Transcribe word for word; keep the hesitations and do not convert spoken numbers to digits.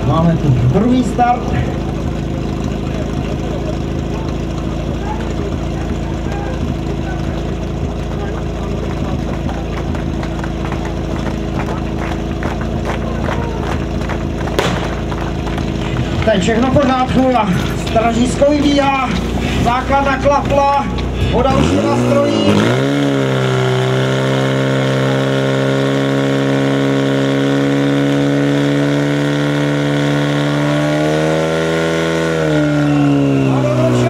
Máme tu druhý start. Teď všechno v pořádku a stražisko vybíhá, základna klapla, voda už se nastrojí.